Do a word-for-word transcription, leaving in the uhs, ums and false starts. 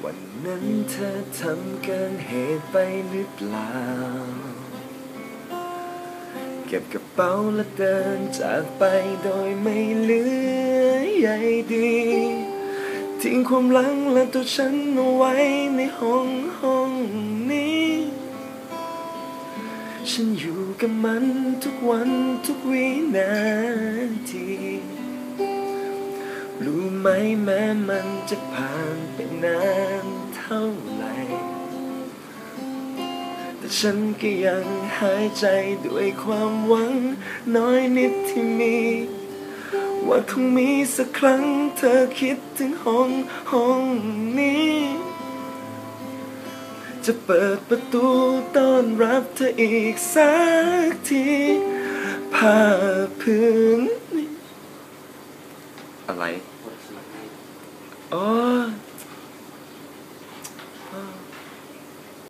วันนั้นเธอทำเกินเหตุไปหรือเปล่าเก็บกระเป๋าและเดินจากไปโดยไม่เหลือใยดีทิ้งความหลังและตัวฉันเอาไว้ในห้องห้องนี้ฉันอยู่กับมันทุกวันทุกวินาทีรู้ไหมแม้มันจะผ่านไปนานเท่าไหร่แต่ฉันก็ยังหายใจด้วยความหวังน้อยนิดที่มีว่าคงมีสักครั้งเธอคิดถึงห้องห้องนี้จะเปิดประตูต้อนรับเธออีกสักทีผ้าพื้นอะไรอ๋อ